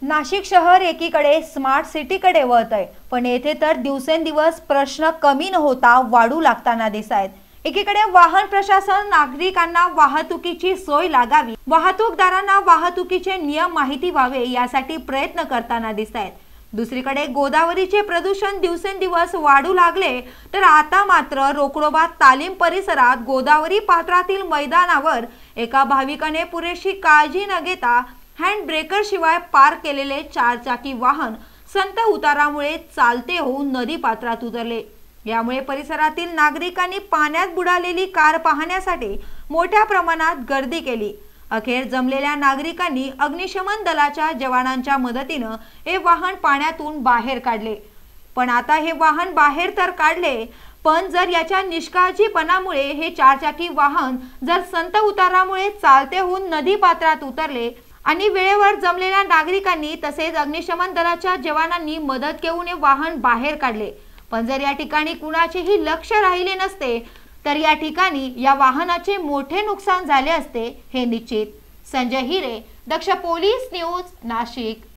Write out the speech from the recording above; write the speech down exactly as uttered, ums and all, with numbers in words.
नाशिक शहर एकीकडे स्मार्ट सिटीकडे वळत आहे, पण येथे तर दिवसेंदिवस प्रश्न कमी न होता वाढू लागताना दिसत आहेत। एकीकडे वाहन प्रशासन नागरिकांना वाहतुकीची सोय लागावी, वाहतूकदारांना वाहतुकीचे नियम माहिती व्हावे यासाठी प्रयत्न करताना दिसत आहेत। दुसरीकडे गोदावरीचे प्रदूषण दिवसेंदिवस वाढू लागले, तर आता मात्र रोकडोबा तालीम परिसरात गोदावरी पात्रातील मैदानावर एका भाविकाने पुरेशी काळजी न घेता हँड ब्रेकर शिवाय पार केलेले चारचाकी वाहन संत उतारामुळे चालते होऊन नदी पात्रात उतरले। यामुळे परिसरातील नागरिकांनी पाण्यात बुडालेली कार पाहण्यासाठी मोठ्या प्रमाणात गर्दी केली। अखेर जमलेल्या नागरिकांनी अग्निशमन दलाच्या जवानांच्या मदतीने हे वाहन पाण्यातून बाहेर काढले। पण आता हे वाहन बाहेर तर काढले, पण जर याच्या निष्काळजीपणामुळे हे चारचाकी वाहन जर संत उतारामुळे चालते होऊन नदी पात्रात उतरले आणि वेळेवर जमलेल्या नागरिकांनी तसेच अग्निशमन दलाच्या जवानांनी मदत घेऊन हे वाहन बाहेर काढले, पण जर या ठिकाणी कुणाचेही लक्ष राहिले नसते तर या ठिकाणी या वाहनाचे मोठे नुकसान झाले असते हे निश्चित। Sanjay Hire, Daksh police news, Nashik.